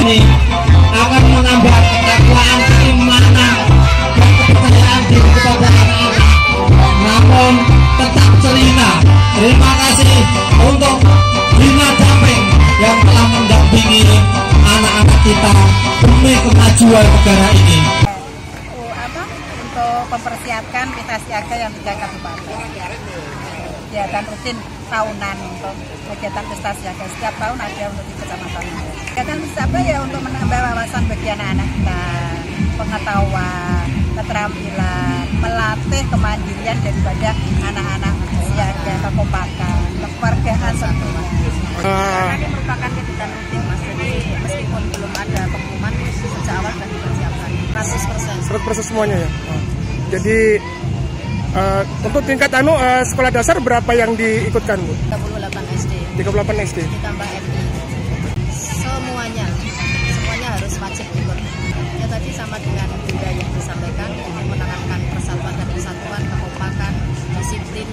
ini akan menambah ketakwaan, keimanan, dan kepercayaan diri kepada anak-anak. Namun tetap cerita. Terima kasih untuk Bina Japeng yang telah mendampingi anak-anak kita demi kemajuan negara ini. Untuk mempersiapkan pesta siaga yang 3 kabupaten. Kegiatan rutin tahunan untuk kegiatan pesta siaga setiap tahun ada untuk di kecamatan. Kegiatan apa ya untuk menambah wawasan bagi anak-anak kita, pengetahuan, keterampilan, melatih kemandirian daripada anak-anak siaga, kekompakan, kekeluargaan tentunya. Ini merupakan kegiatan rutin Mas, jadi meskipun belum ada pengumuman sejak awal sudah dipersiapkan 100% semuanya ya. Jadi untuk tingkat sekolah dasar berapa yang diikutkan Bu? 38 SD. 38 SD. Ditambah MI. Semuanya harus wajib ikut. Ya tadi sama dengan juga yang disampaikan, ini menekankan persatuan dan kesatuan, kekompakan, disiplin,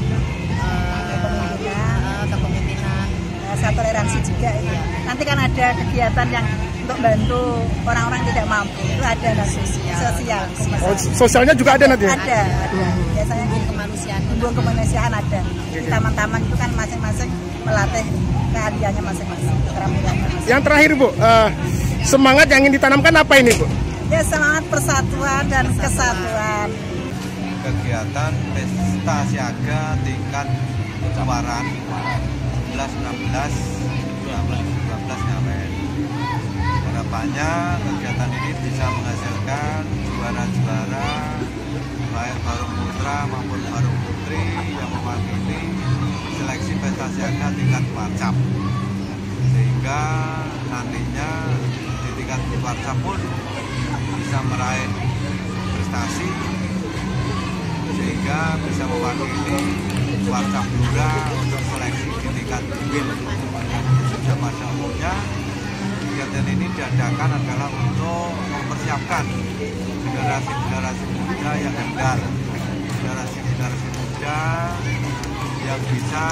kepemimpinan, toleransi juga ya. Nanti kan ada kegiatan yang untuk bantu orang-orang tidak mampu, itu ada sosial. Oh, sosialnya juga ada nanti? Ada. Biasanya kemanusiaan ada. Di taman-taman itu kan masing-masing melatih keahliannya masing-masing, keterampilannya masing-masing. Yang terakhir Bu, semangat yang ingin ditanamkan apa ini Bu? Ya semangat persatuan dan kesatuan. Kegiatan pesta siaga tingkat kejuaraan 11, 16, 12 ngamen. Harapannya kegiatan ini bisa menghasilkan juara-juara baik barung putra maupun barung putri yang mewakili seleksi pesta siaga tingkat warcap, sehingga nantinya di tingkat warcap pun bisa meraih prestasi sehingga bisa mewakili warcap Blora untuk seleksi di tingkat win. Sudah pada umumnya kegiatan ini diadakan adalah untuk mempersiapkan generasi-generasi muda yang handal, generasi-generasi muda yang bisa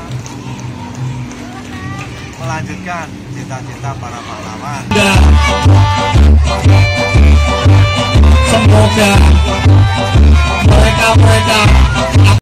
melanjutkan cita-cita para pahlawan. Semoga mereka